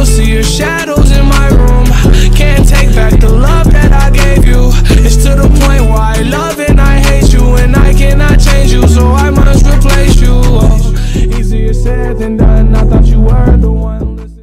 still see your shadows in my room. Can't take back the love that I gave you. It's to the point where I love and I hate you, and I cannot change you, so I must replace you. Oh, easier said than done. I thought you were the one listening.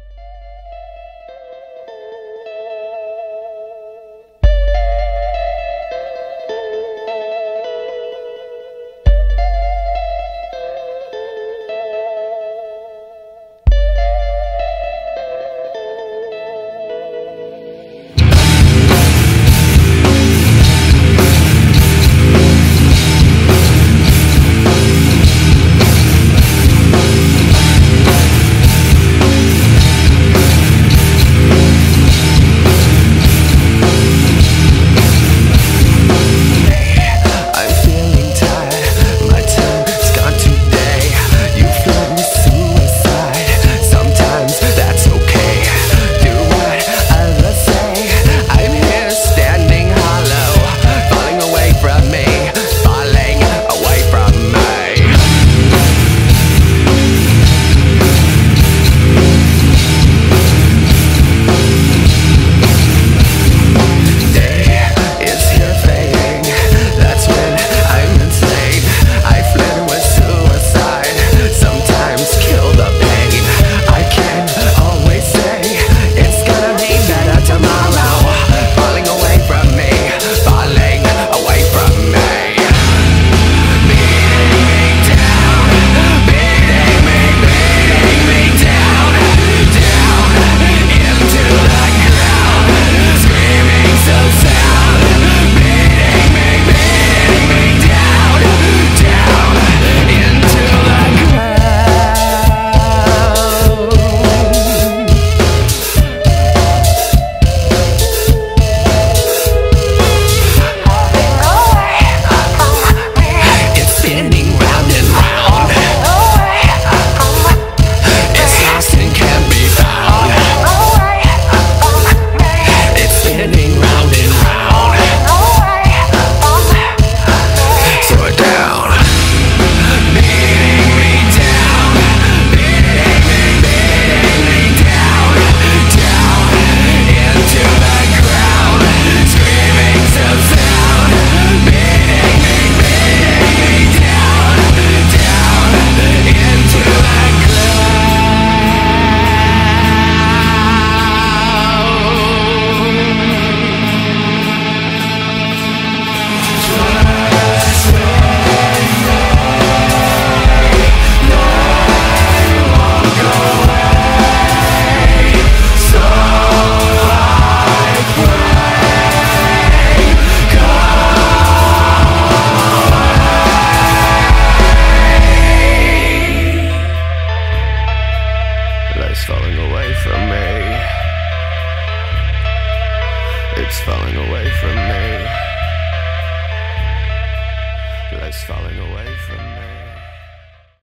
It's falling away from me. Life's falling away.